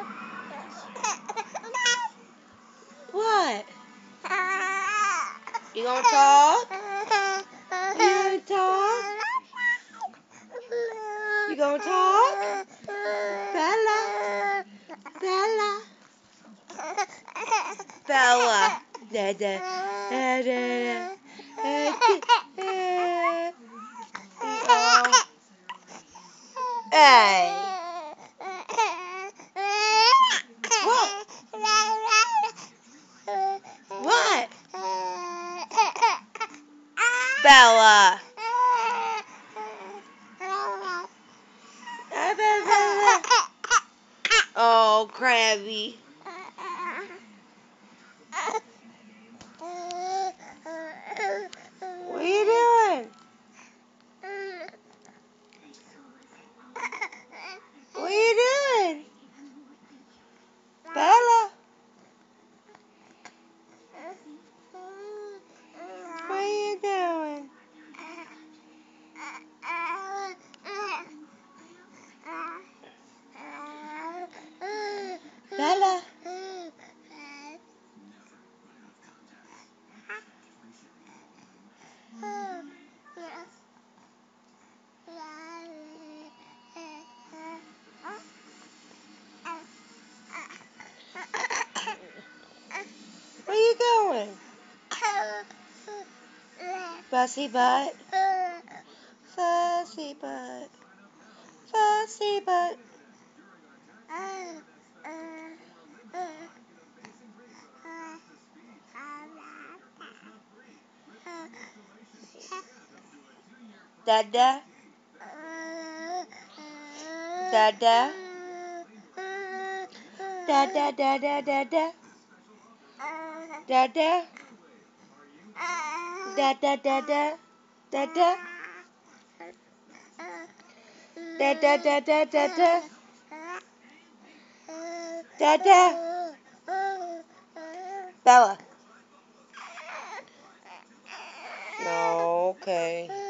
What? You gonna talk? You gonna talk? You gonna talk? Bella. Bella. Bella. Da, da, da, da, oh. Hey. What? What? Bella. Oh, Krabby. What are you doing? What are you doing? Bella. What are you doing? Bella. Where you going? Fussy butt. Fussy butt. Fussy butt. Dada. Dada. Dada, dada, dada. Dada. Dada, dada. Dada. Dada, dada, dada. Dada. Bella. No, okay.